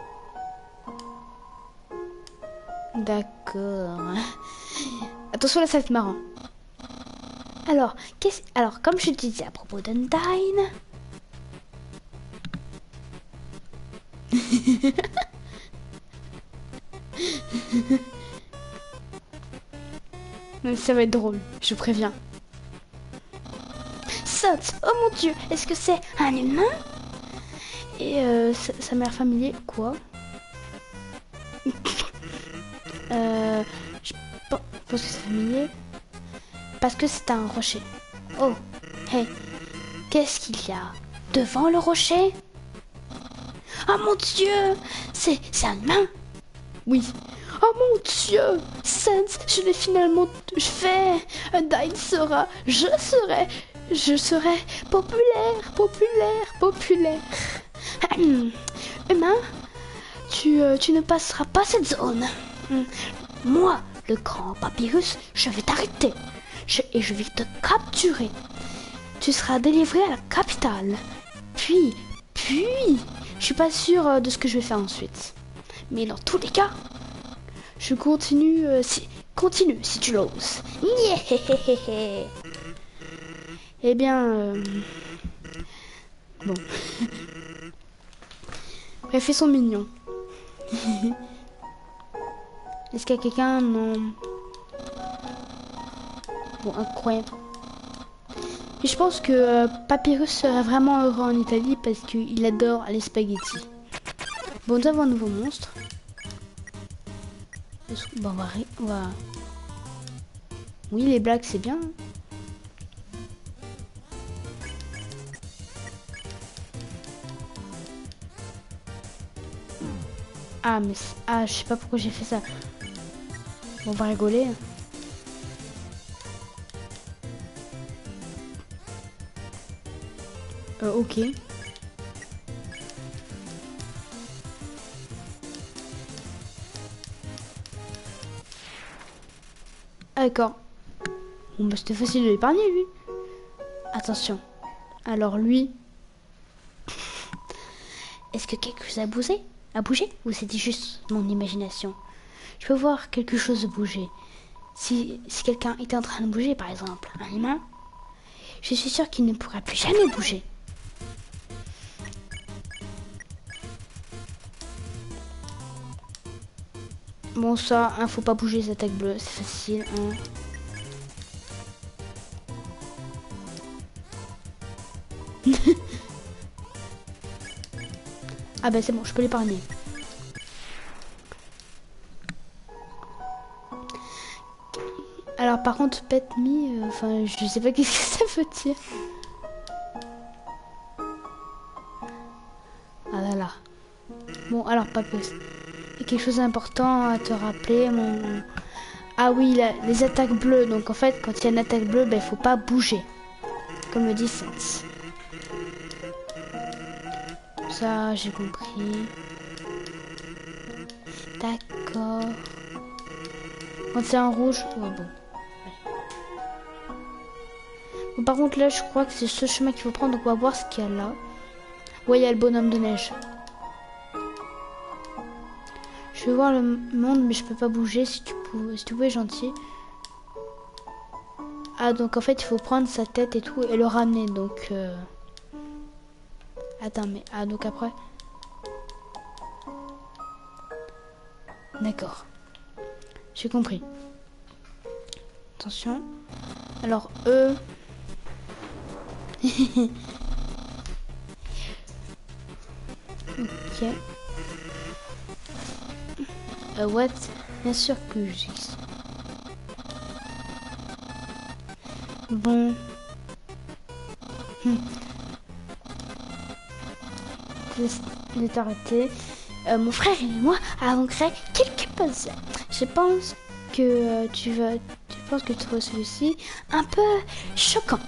D'accord. Attention là, ça va être marrant. Alors, comme je te disais à propos d'Undyne... Ça va être drôle, je préviens. Saute, oh mon dieu, est-ce que c'est un humain? Et sa mère familier, quoi? Je pense que c'est familier. Parce que c'est un rocher. Oh, hey, qu'est-ce qu'il y a devant le rocher? Oh mon dieu, c'est un humain? Oui. Oh mon dieu, Sans, je l'ai finalement fait. Undyne sera, je serai populaire. Humain, tu ne passeras pas cette zone. Moi, le grand Papyrus, je vais t'arrêter. Et je vais te capturer. Tu seras délivré à la capitale. Puis, je suis pas sûre de ce que je vais faire ensuite. Mais dans tous les cas, je continue si tu l'oses. Eh bien, bon. Bref, ils sont mignons. Est-ce qu'il y a quelqu'un? Non. Bon, incroyable. Et je pense que Papyrus serait vraiment heureux en Italie parce qu'il adore les spaghettis. Bon, nous avons un nouveau monstre. Bon, on va... Oui, les blagues, c'est bien. Ah, mais... Ah, je sais pas pourquoi j'ai fait ça. On va rigoler. Ok. Ah, d'accord. Bon, bah, c'était facile de l'épargner, lui. Attention. Alors, lui... Est-ce que quelque chose a bougé? Ou c'était juste mon imagination? Je peux voir quelque chose bouger. Si quelqu'un était en train de bouger, par exemple, un humain, je suis sûre qu'il ne pourra plus jamais bouger. Bon, ça, hein, faut pas bouger les attaques bleues, c'est facile. Hein. Ah bah c'est bon, je peux l'épargner. Alors par contre, pet me, enfin je sais pas qu'est-ce que ça veut dire. Ah là là. Bon alors pas plus. Il y a quelque chose d'important à te rappeler, mon... Ah oui, les attaques bleues. Donc en fait, quand il y a une attaque bleue, ben il faut pas bouger. Comme le dit Sans. Ça, j'ai compris. D'accord. Quand c'est en rouge, ouais, bon. Bon, par contre, là, je crois que c'est ce chemin qu'il faut prendre. Donc, on va voir ce qu'il y a là. Ouais, il y a le bonhomme de neige. Je veux voir le monde, mais je peux pas bouger. Si tu pouvais, gentil. Ah, donc en fait, il faut prendre sa tête et tout et le ramener. Donc, attends, mais... Ah, donc après... D'accord. J'ai compris. Attention. Alors, eux... Ok. What? Bien sûr que j'existe. Bon. Je vais t'arrêter. Mon frère et moi avons créé quelques puzzles. Je pense que tu penses que tu trouves celui-ci un peu choquant.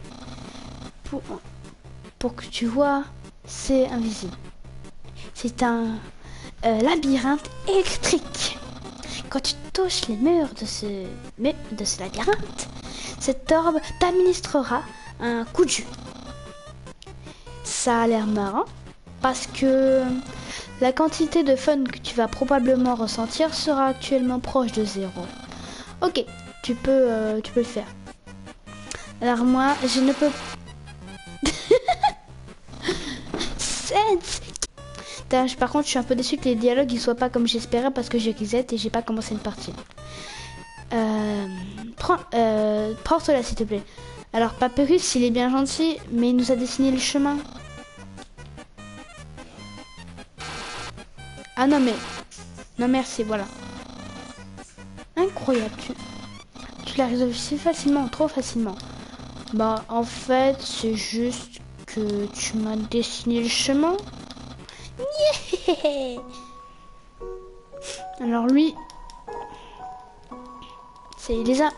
Pour que tu vois, c'est invisible. C'est un labyrinthe électrique. Quand tu touches les murs de ce labyrinthe, cette orbe t'administrera un coup de jus. Ça a l'air marrant parce que la quantité de fun que tu vas probablement ressentir sera actuellement proche de 0. Ok, tu peux le faire. Alors moi, je ne peux... Par contre, je suis un peu déçue que les dialogues ils soient pas comme j'espérais parce que j'ai reset et j'ai pas commencé une partie. Prends cela s'il te plaît. Alors Papyrus, il est bien gentil, mais il nous a dessiné le chemin. Ah non mais... Non merci, voilà. Incroyable, tu l'as résolu si facilement, trop facilement. Bah en fait, c'est juste que tu m'as dessiné le chemin. Yeah. Alors lui, c'est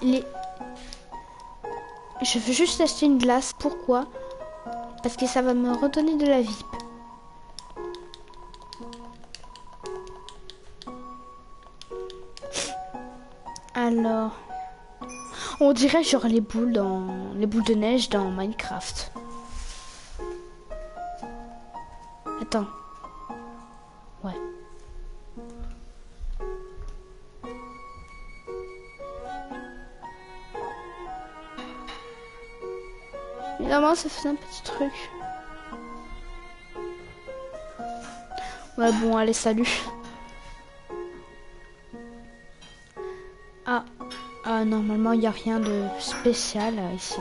je veux juste acheter une glace. Pourquoi? Parce que ça va me redonner de la vie. Alors, on dirait genre les boules de neige dans Minecraft. Attends. Ouais. Évidemment, ça fait un petit truc. Ouais, bon, allez, salut. Ah, normalement, il n'y a rien de spécial ici.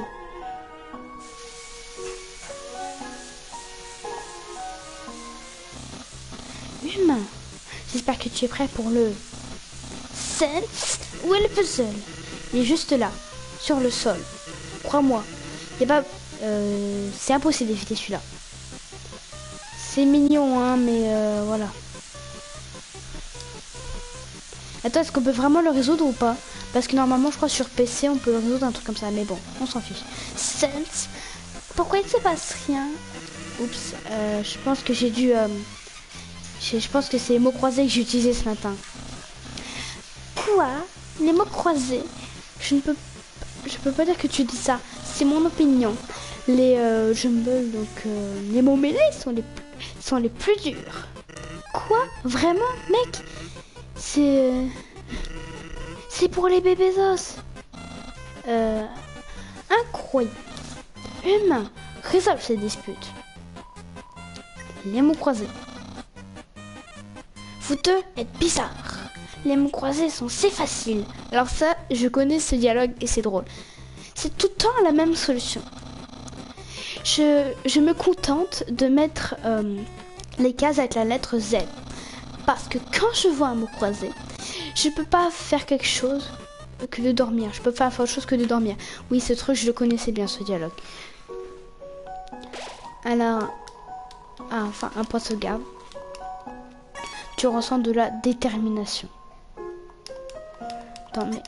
Humain, j'espère que tu es prêt pour le... Sense? Où est le puzzle? Il est juste là, sur le sol. Crois-moi, il y a pas... c'est impossible d'éviter celui-là. C'est mignon, hein, mais voilà. Attends, est-ce qu'on peut vraiment le résoudre ou pas? Parce que normalement, je crois sur PC, on peut le résoudre un truc comme ça. Mais bon, on s'en fiche. Sense. Pourquoi il ne se passe rien? Oups, je pense que j'ai dû... je pense que c'est les mots croisés que j'ai utilisés ce matin. Quoi? Les mots croisés? Je peux pas dire que tu dis ça. C'est mon opinion. Les jumbles, donc les mots mêlés sont les plus durs. Quoi? Vraiment, mec? C'est pour les bébés os. Incroyable. Humain, résolve ces disputes. Les mots croisés. Vous deux êtes bizarres. Les mots croisés sont si faciles. Alors ça, je connais ce dialogue et c'est drôle. C'est tout le temps la même solution. Je me contente de mettre les cases avec la lettre Z. Parce que quand je vois un mot croisé, je peux pas faire quelque chose que de dormir. Je peux pas faire autre chose que de dormir. Oui, ce truc, je le connaissais bien, ce dialogue. Alors... Ah, enfin, un point de sauvegarde. Tu ressens de la détermination. Attends, mais...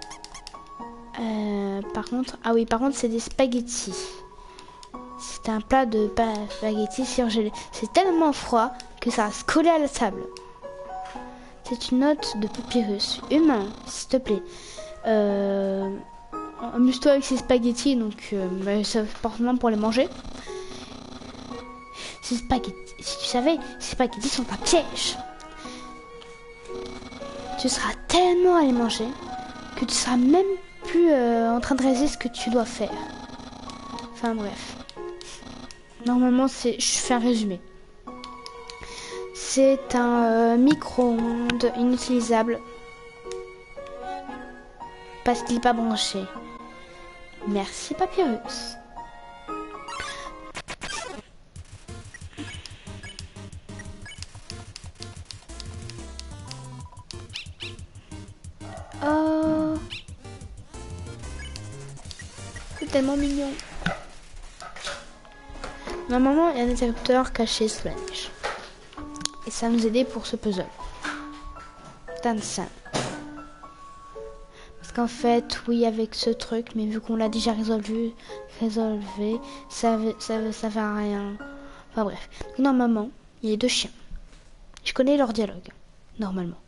par contre... Ah oui, par contre, c'est des spaghettis. C'est un plat de spaghettis surgelés. C'est tellement froid que ça va se coller à la table. C'est une note de Papyrus. Humain, s'il te plaît. Amuse-toi avec ces spaghettis, donc c'est forcément pour les manger. Si tu savais, ces spaghettis sont un piège. Tu seras tellement allé manger que tu seras même plus en train de réaliser ce que tu dois faire. Enfin bref. Normalement, je fais un résumé. C'est un micro-ondes inutilisable parce qu'il n'est pas branché. Merci Papyrus. Oh, c'est tellement mignon. Normalement, il y a un interrupteur caché sous la neige. Et ça nous aidait pour ce puzzle. Tansan. Parce qu'en fait, oui, avec ce truc, mais vu qu'on l'a déjà résolu, ça fait rien. Enfin bref. Normalement, il y a 2 chiens. Je connais leur dialogue. Normalement.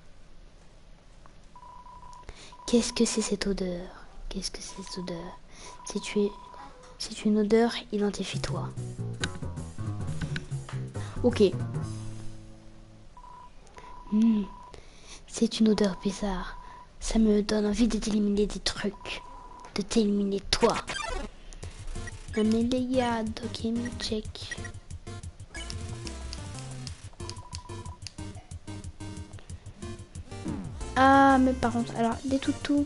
Qu'est-ce que c'est cette odeur? Qu'est-ce que c'est cette odeur? C'est une odeur, identifie-toi. Ok. C'est une odeur bizarre. Ça me donne envie de t'éliminer des trucs. De t'éliminer toi. Non mais les gars, ok, me check. Ah, mais par contre, alors, des toutous.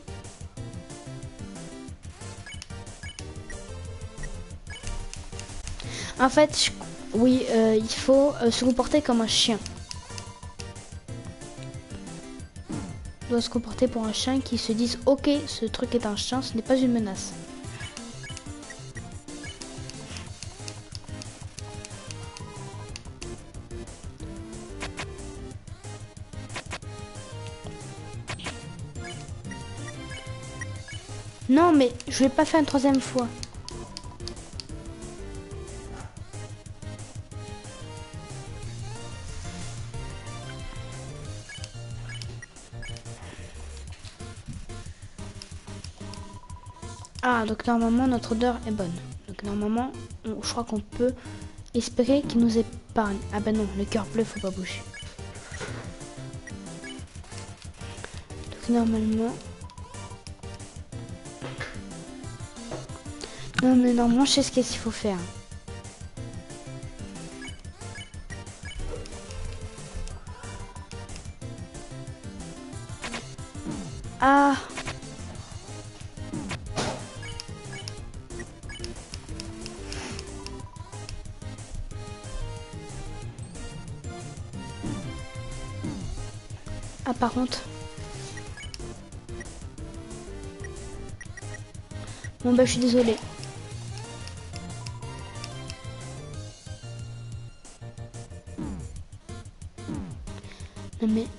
En fait, oui, il faut se comporter comme un chien. On doit se comporter pour un chien qui se dise ok, ce truc est un chien, ce n'est pas une menace. Non, mais je vais pas faire une 3e fois. Ah, donc normalement notre odeur est bonne. Donc normalement, je crois qu'on peut espérer qu'il nous épargne. Ah bah non, le cœur bleu, faut pas bouger. Donc normalement... Non mais normalement, je sais ce qu'il faut faire. Ah... Ah, par contre. Bon, bah, je suis désolée. Non, mais...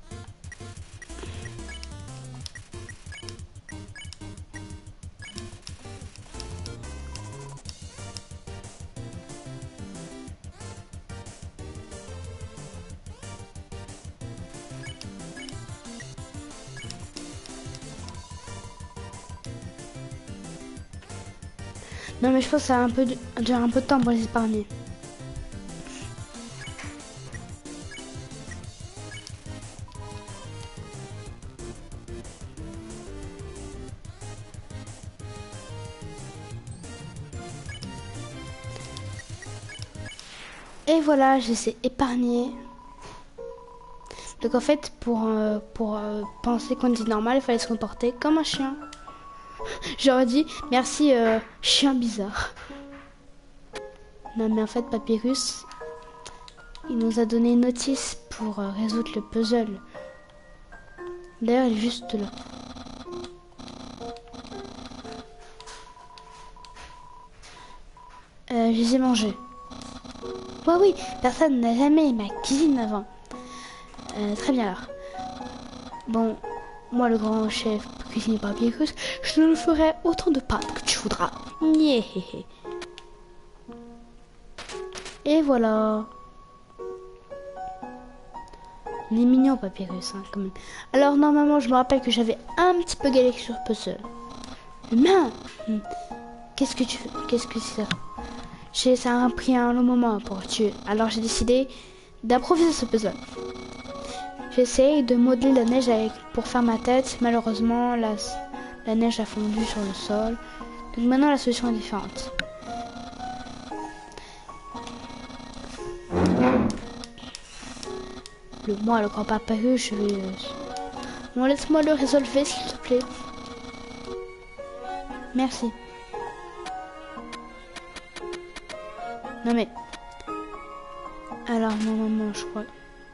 Non, mais je pense que ça a durer un peu de temps pour les épargner. Et voilà, je les ai épargnés. Donc en fait, pour penser qu'on dit normal, il fallait se comporter comme un chien. J'aurais dit merci chien bizarre. Non mais en fait Papyrus, il nous a donné une notice pour résoudre le puzzle. D'ailleurs il est juste là. Je les ai mangés. Ouais, oui, personne n'a jamais ma cuisine avant. Très bien alors. Bon, moi le grand chef cuisinier Papyrus, je ne ferai autant de pâtes que tu voudras. Nyéhéhé. Et voilà. Il est mignon Papyrus, hein, quand même. Alors normalement, je me rappelle que j'avais un petit peu galéré sur puzzle. Mais qu'est-ce que tu fais? Qu'est-ce que c'est ça? Ça a pris un long moment pour tuer. Alors j'ai décidé d'improviser ce puzzle. J'essaye de modeler la neige pour faire ma tête. Malheureusement, la neige a fondu sur le sol. Donc maintenant, la solution est différente. Moi, le grand papyrus, je vais... Bon, laisse-moi le résolver, s'il te plaît. Merci. Non mais... Alors, normalement, je crois...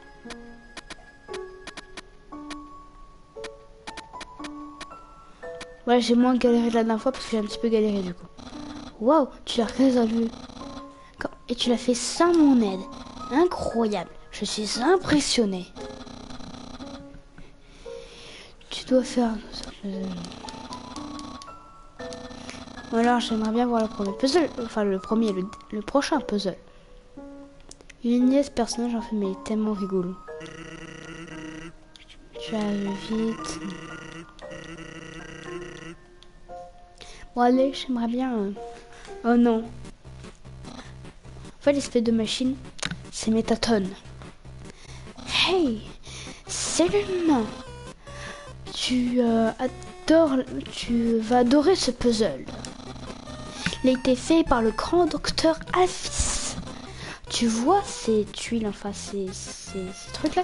Ouais, j'ai moins galéré la dernière fois parce que j'ai un petit peu galéré du coup. Waouh, tu l'as résolu. Et tu l'as fait sans mon aide. Incroyable. Je suis impressionné. Tu dois faire... Ou alors j'aimerais bien voir le premier puzzle. Enfin le prochain puzzle. Une nièce personnage en fait mais il est tellement rigolo. Tu arrives vite. Bon allez, j'aimerais bien... Oh non. En fait l'espèce de machine, c'est Métatone. Hey, salut maman. Tu vas adorer ce puzzle. Il a été fait par le grand docteur Alphys. Tu vois ces tuiles, enfin ces trucs là.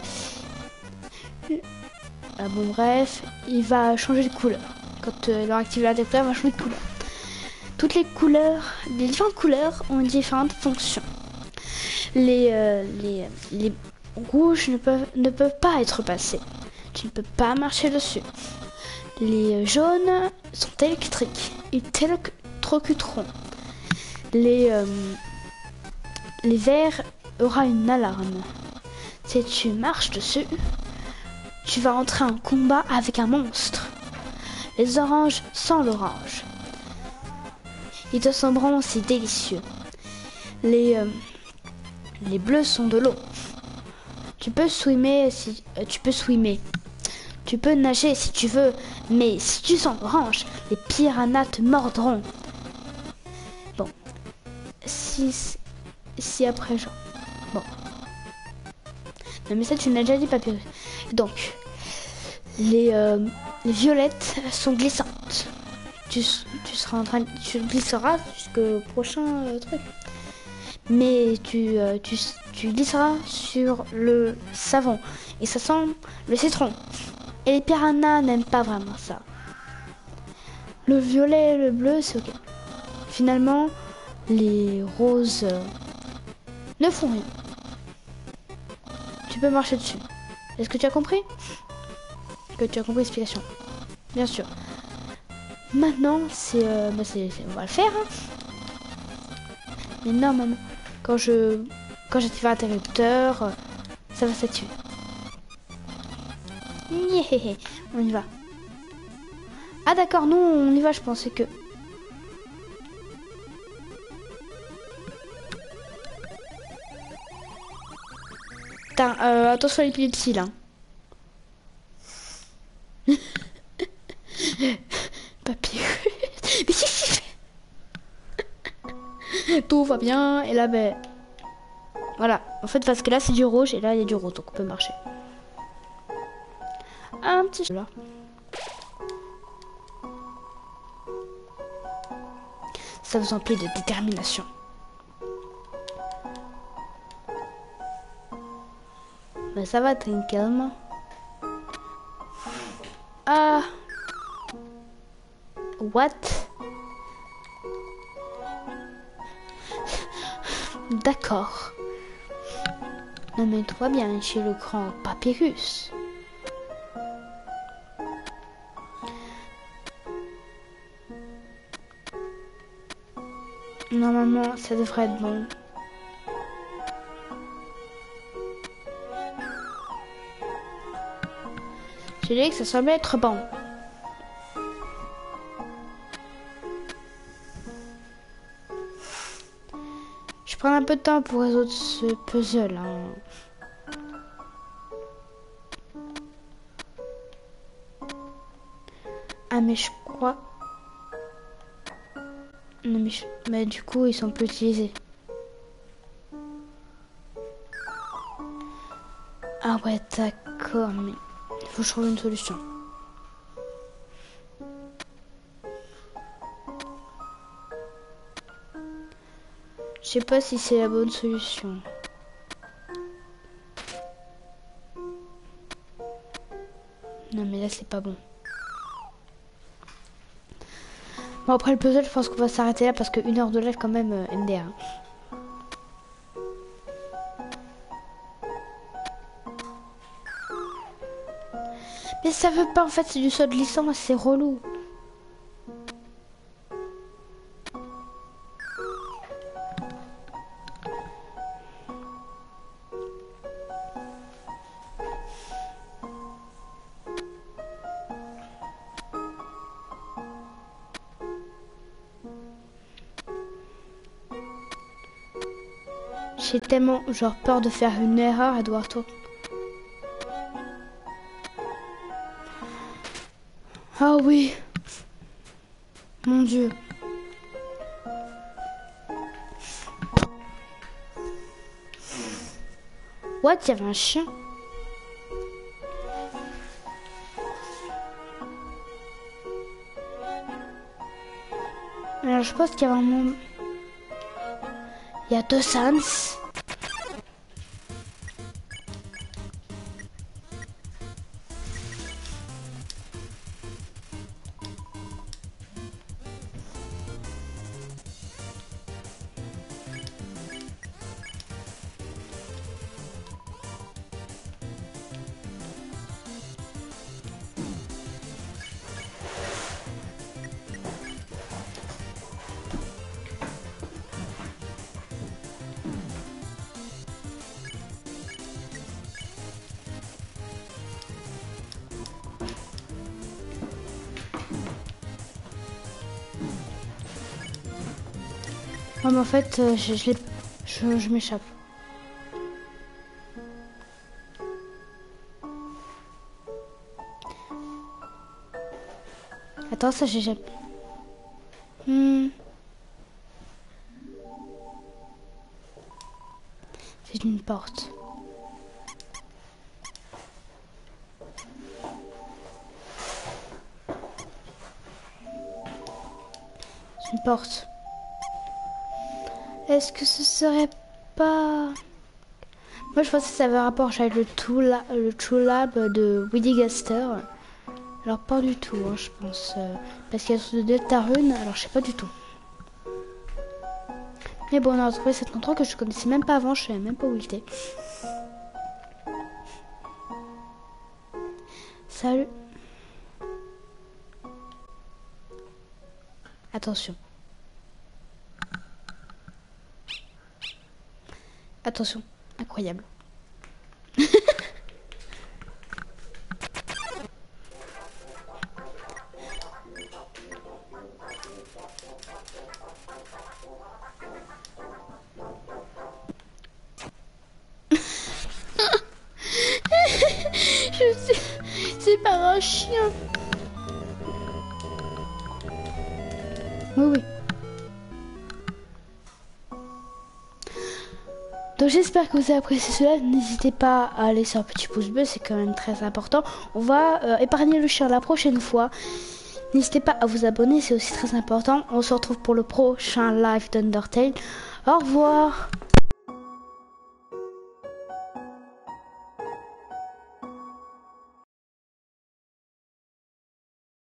Ah bon bref, il va changer de couleur. Quand leur activer la détecteur, il va changer de couleur. Toutes les couleurs, les différentes couleurs ont différentes fonctions. Les rouges ne peuvent pas être passés. Tu ne peux pas marcher dessus. Les jaunes sont électriques. Ils t'électrocuteront. Les verts aura une alarme. Si tu marches dessus, tu vas entrer en combat avec un monstre. Les oranges sans l'orange. Ils te sembleront aussi délicieux. Les bleus sont de l'eau. Tu peux swimmer si tu peux nager si tu veux, mais si tu sens l'orange, les piranhas te mordront. Bon. Si après genre. Bon. Non mais ça tu l'as déjà dit Papyrus. Donc. Les violettes sont glissantes. Tu glisseras jusqu'au prochain truc. Mais tu glisseras sur le savon. Et ça sent le citron. Et les piranhas n'aiment pas vraiment ça. Le violet et le bleu, c'est ok. Finalement, les roses ne font rien. Tu peux marcher dessus. Est-ce que tu as compris? Que tu as compris l'explication? Bien sûr. Maintenant, on va le faire. Hein. Mais normalement, quand j'active l'interrupteur, ça va s'activer. On y va. Ah d'accord, non, on y va, je pensais que... Putain, attention à l'épilepsie, là. Papier. Mais qu'est-ce qu'il fait? Tout va bien, et là, ben... Voilà, en fait, parce que là, c'est du rouge, et là, il y a du rose, donc on peut marcher. Un petit... Là. Ça vous emplit de détermination. Ben ça va, tranquillement. Ah. What? D'accord. Non mais tout va bien chez le grand Papyrus. Normalement, ça devrait être bon. J'ai dit que ça semblait être bon. Je prends un peu de temps pour résoudre ce puzzle. Hein. Ah mais je crois... Non, mais du coup, ils sont plus utilisés. Ah ouais, d'accord, mais il faut que je trouve une solution. Je sais pas si c'est la bonne solution. Non, mais là, c'est pas bon. Bon, après le puzzle, je pense qu'on va s'arrêter là parce que 1 heure de live, quand même, MDR. Mais ça veut pas, en fait, c'est du saut de licence, c'est relou. J'ai tellement, genre, peur de faire une erreur, Eduardo. Ah oui. Mon Dieu. What? Il y avait un chien? Alors, je pense qu'il y avait un moment... Il y a 2 sens. Ouais, mais en fait, je m'échappe. Attends, ça j'ai jamais... C'est une porte. C'est une porte. Est-ce que ce serait pas... Moi je pense que ça avait un rapport avec le True Lab de Willy Gaster. Alors pas du tout, hein, je pense. Parce qu'il y a ce Deltarune, alors je sais pas du tout. Mais bon, on a retrouvé cet endroit que je connaissais même pas avant, je savais même pas où il était. Salut. Attention. Attention, incroyable. Je sais, c'est pas un chien. Oui, oui. Donc j'espère que vous avez apprécié cela. N'hésitez pas à laisser un petit pouce bleu, c'est quand même très important. On va épargner le chien la prochaine fois. N'hésitez pas à vous abonner, c'est aussi très important. On se retrouve pour le prochain live d'Undertale. Au revoir.